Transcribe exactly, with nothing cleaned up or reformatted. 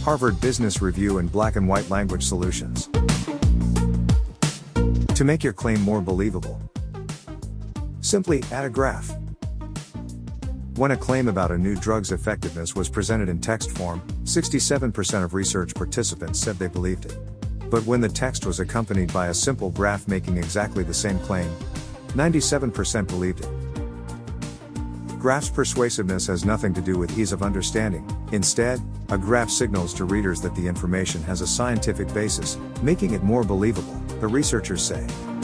Harvard Business Review and Black and White Language Solutions. To make your claim more believable, simply add a graph. When a claim about a new drug's effectiveness was presented in text form, sixty-seven percent of research participants said they believed it. But when the text was accompanied by a simple graph making exactly the same claim, ninety-seven percent believed it. Graph's persuasiveness has nothing to do with ease of understanding. Instead, a graph signals to readers that the information has a scientific basis, making it more believable, the researchers say.